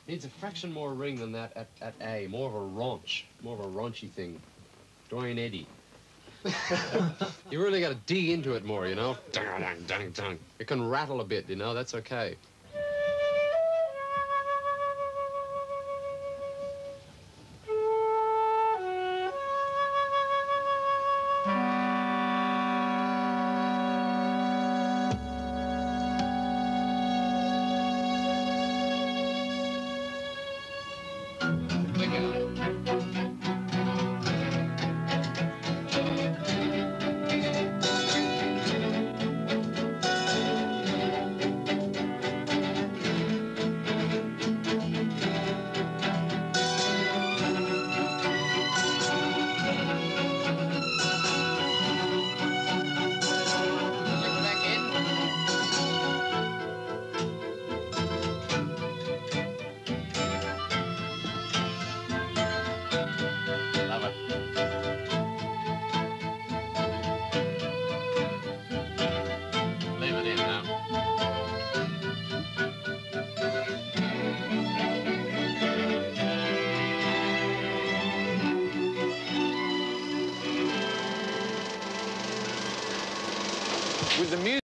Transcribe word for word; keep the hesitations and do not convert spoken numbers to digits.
Needs a fraction more ring than that at, at A. More of a raunch. More of a raunchy thing. Dorian Eddy. You really got to dig into it more, you know? Dung, dung, dung, dung. It can rattle a bit, you know? That's okay. With the music.